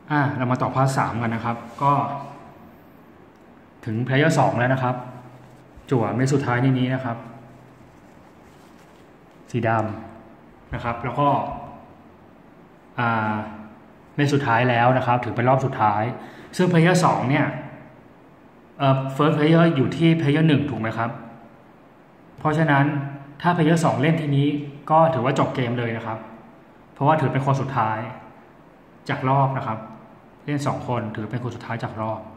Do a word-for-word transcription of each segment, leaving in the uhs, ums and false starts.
อ่าเรามาต่อพาร์ทสามกันนะครับก็ถึงเพลเยอร์สองแล้วนะครับจั่วเม็ดสุดท้ายในนี้นะครับสีดำนะครับแล้วก็อ่าเม็ดสุดท้ายแล้วนะครับถึงเป็นรอบสุดท้ายซึ่งเพลเยอร์สองเนี่ยเอ่อ first player อยู่ที่เพลเยอร์หนึ่งถูกไหมครับเพราะฉะนั้นถ้าเพลเยอร์สองเล่นทีนี้ก็ถือว่าจบเกมเลยนะครับเพราะว่าถือเป็นคนสุดท้ายจากรอบนะครับเล่นสองคนถือเป็นคนสุดท้ายจากรอบ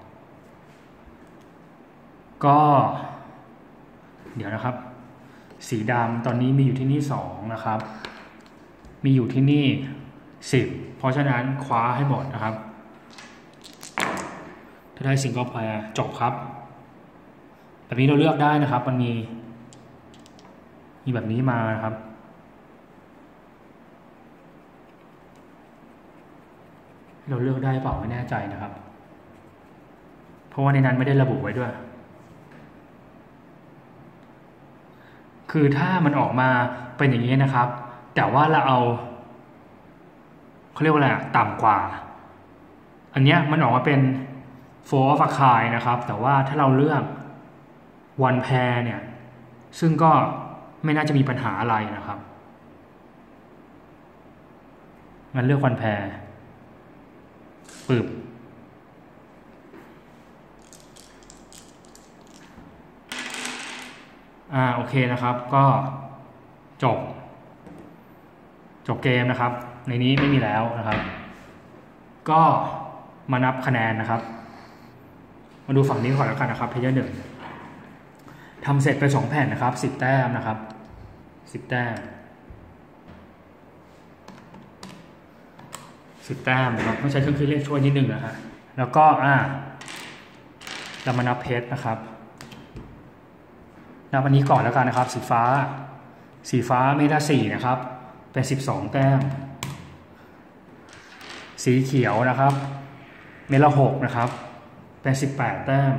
ก็เดี๋ยวนะครับสีดำตอนนี้มีอยู่ที่นี่สองนะครับมีอยู่ที่นี่สิบเพราะฉะนั้นคว้าให้หมดนะครับถ้าได้ซิงเกิลเพลย์จบครับแบบนี้เราเลือกได้นะครับมันมีมีแบบนี้มานะครับเราเลือกได้เปล่าไม่แน่ใจนะครับเพราะว่าในนั้นไม่ได้ระบุไว้ด้วยคือถ้ามันออกมาเป็นอย่างนี้นะครับแต่ว่าเราเอาเขาเรียกว่าอะไรต่ำกว่าอันเนี้ยมันออกมาเป็นโฟร์ฟักคายนะครับแต่ว่าถ้าเราเลือกวันแพรเนี่ยซึ่งก็ไม่น่าจะมีปัญหาอะไรนะครับงั้นเลือกวันแพรปึบอ่าโอเคนะครับก็จบจบเกมนะครับในนี้ไม่มีแล้วนะครับก็มานับคะแนนนะครับมาดูฝั่งนี้ก่อนแล้วกันนะครับเพลเยอร์หนึ่งทำเสร็จไปสองแผ่นนะครับสิบแต้มนะครับสิบแต้มสิบแต้มนะครับต้องใช้เครื่องคิดเลขช่วยนิดนึงนะฮะแล้วก็อ่าเรามานับเพชรนะครับนับอันนี้ก่อนแล้วกันนะครับสีฟ้าสีฟ้าเมตรสี่นะครับเป็นสิบสองแต้มสีเขียวนะครับเมตรหกนะครับเป็นสิบแปดแต้ม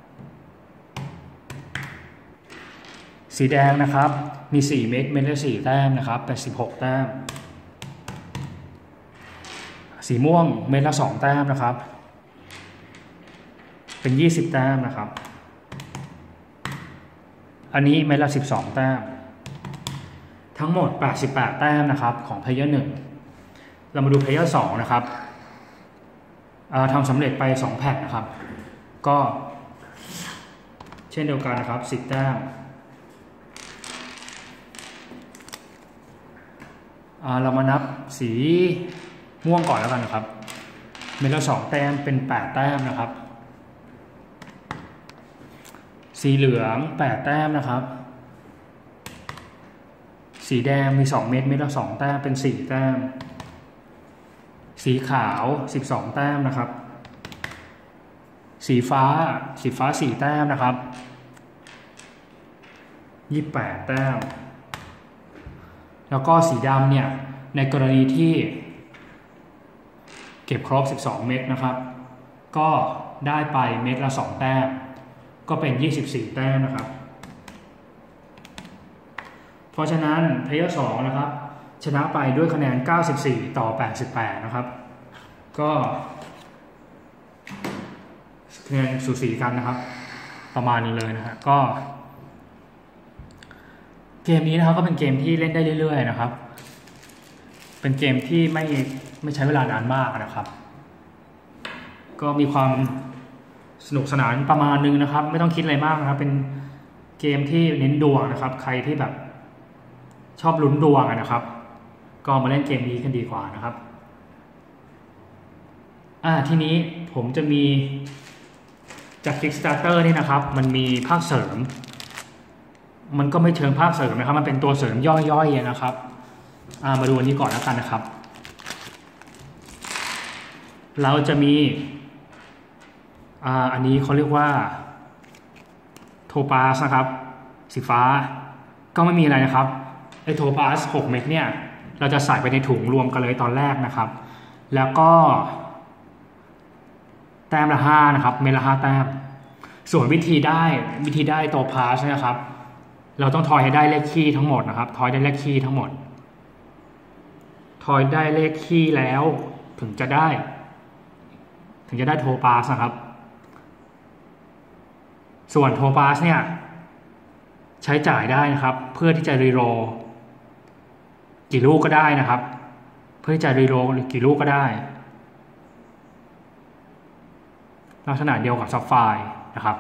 สีแดงนะครับมีสี่เม็ดเม็ดละสี่แต้มนะครับเป็นสิบหกแต้มสีม่วงเม็ดละสองแต้มนะครับเป็นยี่สิบแต้มนะครับอันนี้เม็ดละสิบสองแต้มทั้งหมดแปดสิบแปดแต้มนะครับของเพลเยอร์หนึ่งเรามาดูเพลเยอร์สองนะครับทำสำเร็จไปสองแผ่นนะครับก็เช่นเดียวกันนะครับสิบแต้มเรามานับสีม่วงก่อนแล้วกันนะครับเม็ดละสองแต้มเป็นแปดแต้มนะครับสีเหลืองแปดแต้มนะครับสีแดงมีสองเม็ดเม็ดละสองแต้มเป็นสี่แต้มสีขาวสิบสองแต้มนะครับสีฟ้าสีฟ้าสี่แต้มนะครับยี่สิบแปดแต้มแล้วก็สีดำเนี่ยในกรณีที่เก็บครบสิบสองเม็ดนะครับก็ได้ไปเม็ดละสองแต้มก็เป็นยี่สิบสี่แต้มนะครับเพราะฉะนั้นเพลเยอร์สองนะครับชนะไปด้วยคะแนนเก้าสิบสี่ต่อแปดสิบแปดนะครับก็คะแนนสูสีกันนะครับประมาณนี้เลยนะฮะก็เกมนี้นะครับก็เป็นเกมที่เล่นได้เรื่อยๆนะครับเป็นเกมที่ไม่ไม่ใช้เวลานานมากนะครับก็มีความสนุกสนานประมาณนึงนะครับไม่ต้องคิดอะไรมากนะครับเป็นเกมที่เน้นดวงนะครับใครที่แบบชอบลุ้นดวงนะครับก็มาเล่นเกมนี้กันดีกว่านะครับอ่าทีนี้ผมจะมีจาก Kickstarter นี่นะครับมันมีภาคเสริมมันก็ไม่เชิงภาคเสริมนะครับมันเป็นตัวเสริมย่อยๆนะครับอ่ามาดูอันนี้ก่อนแล้วกันนะครับเราจะมีอ่าอันนี้เขาเรียกว่าโทปาสนะครับสีฟ้าก็ไม่มีอะไรนะครับไอโทปาสหกเม็ดเนี่ยเราจะใส่ไปในถุงรวมกันเลยตอนแรกนะครับแล้วก็แต้มละห้านะครับเม็ดละห้าแต้มส่วนวิธีได้วิธีได้ตัวพาสนะครับเราต้องทอยให้ได้เลขคี่ทั้งหมดนะครับทอยได้เลขคี่ทั้งหมดทอยได้เลขคี่แล้วถึงจะได้ถึงจะได้โทปาสนะครับส่วนโทปาสเนี่ยใช้จ่ายได้นะครับเพื่อที่จะรีโรลกี่ลูกก็ได้นะครับเพื่อที่จะรีโรลกี่ลูกก็ได้ลักษณะเดียวกับซับไฟร์นะครับ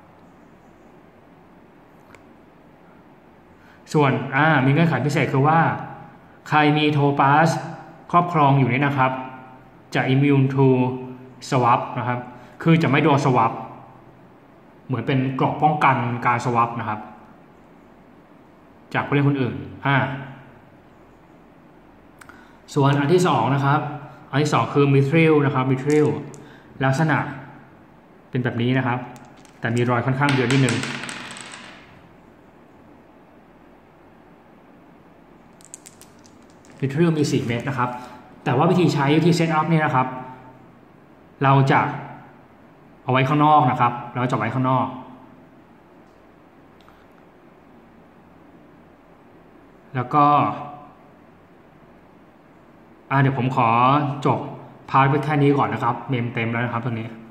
ส่วนอ่ามีเงื่อนไขพิเศษคือว่าใครมีโทปาสครอบครองอยู่นี่นะครับจะ immune to swap นะครับคือจะไม่โดน swap เหมือนเป็นเกราะป้องกันการ swap นะครับจากผู้เล่นคนอื่นอ่าส่วนอันที่สองนะครับอันที่สองคือมิทริลนะครับมิทริลลักษณะเป็นแบบนี้นะครับแต่มีรอยค่อนข้างเยอะนิดนึงมิทริลมีสี่เม็ดนะครับแต่ว่าวิธีใช้วิธีเซตอัพเนี่ยนะครับเราจะเอาไว้ข้างนอกนะครับเราจะไว้ข้างนอกแล้วก็อ่าเดี๋ยวผมขอจบพาร์ทไปแค่นี้ก่อนนะครับเมมเต็มแล้วนะครับตรงนี้